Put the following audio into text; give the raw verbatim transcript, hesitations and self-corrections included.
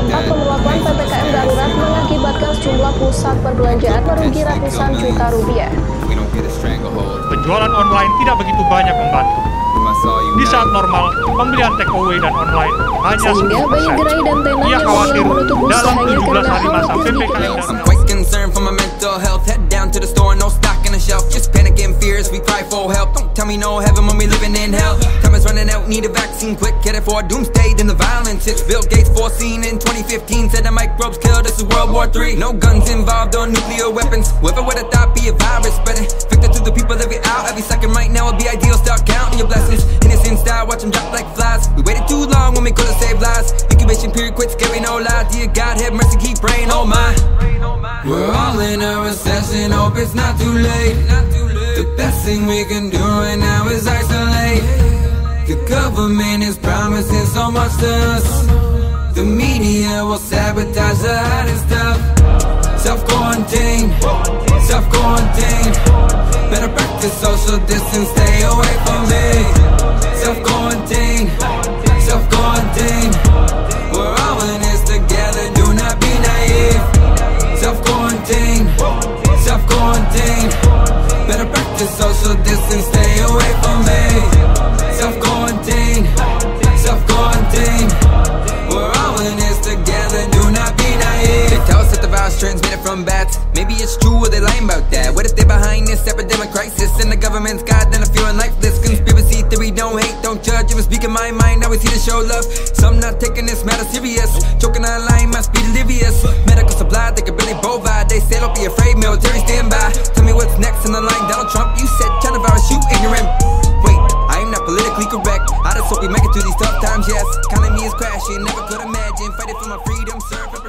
dampak pemberlakuan P P K M darurat mengakibatkan sejumlah pusat perbelanjaan merugi ratusan juta rupiah. Penjualan online tidak begitu banyak membantu. Di saat normal, pembelian take away dan online hanya Sehingga banyak gerai dan tenan Ia yang khawatir memilih menutup dalam usahanya tujuh belas karena hari masa khawatir P P K M dikenal. darurat. Quite concerned for my mental health. Head down to the store, no stock in the shelf. Just panicking fears, we cry for help. Don't tell me no heaven when we living in hell. Time is running out, need a vaccine quick. Headed for doomsday, then the violence hits. Bill Gates foreseen in twenty fifteen said the microbes kill. This is World War Three. No guns involved or nuclear weapons. Whoever would have thought be a virus spreading. Victor to the people every hour, every second. Right now would be ideal. Start counting your blessings. Innocent style, watch them drop like flies. We waited too long when we could have saved lives. Incubation period, quit scary, no lie. Dear God, have mercy, keep praying, oh my. We're all in a recession, hope it's not too late. The best thing we can do right now is isolate. The government is promising so much to us. The media will sabotage the hottest stuff. Self-quarantine, self-quarantine. Better practice social distance, stay away from me. Self-quarantine, self-quarantine. We're all in this together, do not be naive. Self-quarantine, self-quarantine. Better practice social distance, stay away from me. Self-quarantine, self-quarantine. We're all in this together, do not be naive. They tell us that the virus transmitted from bats. Maybe it's true or they lying about that. What if they're behind this epidemic crisis and the government's God, then I'm feeling lifeless. Conspiracy theory, don't hate, don't judge. If I speak in my mind, now we see to show love. Some not taking this matter serious. Choking online must be delirious. Medical supply, they can really provide. They say don't be afraid, military stand by. Tell me what's next in the line, Donald Trump. You said China virus, you ignorant. Wait, I am not politically correct. I just hope we make it through these tough times, yes. Economy is crashing, never could imagine. Fighting for my freedom, serving.